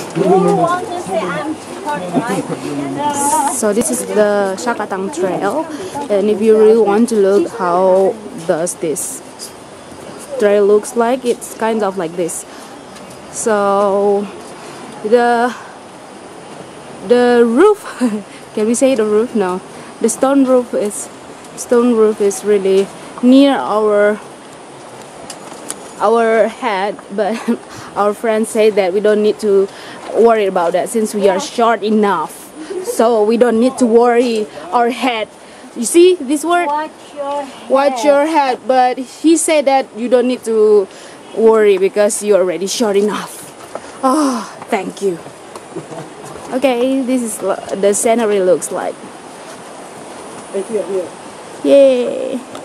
So this is the Shakadang trail, and if you really want to look how does this trail looks like, it's kind of like this. So the roof can we say the roof? No, the stone roof is really near our head, but our friends say that we don't need to worry about that since we are short enough, so we don't need to worry our head. You see this word, watch your head, but he said that you don't need to worry because you're already short enough. Oh, thank you. Okay, this is the scenery looks like. Yay.